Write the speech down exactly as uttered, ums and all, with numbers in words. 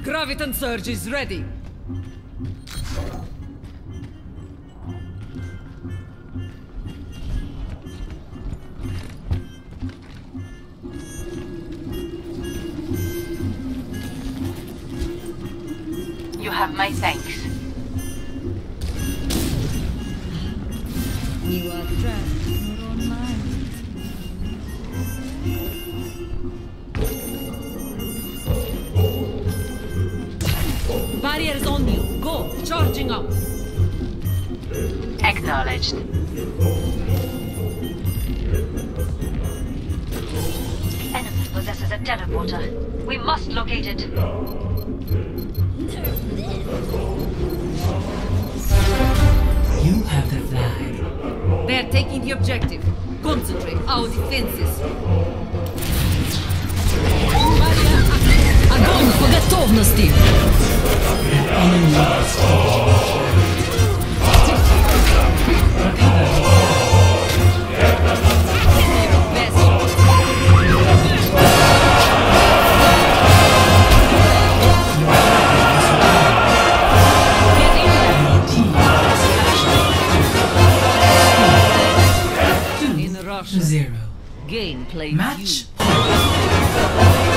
Graviton Surge is ready. You have my thanks. You are trapped in your own mind. Barriers on you. Go. Charging up. Acknowledged. The enemy possesses a teleporter. We must locate it. You have the flag. They're taking the objective. Concentrate our defenses. Barrier active. Огонь по готовности! Enemy In Russia, zero. gameplay Match. view.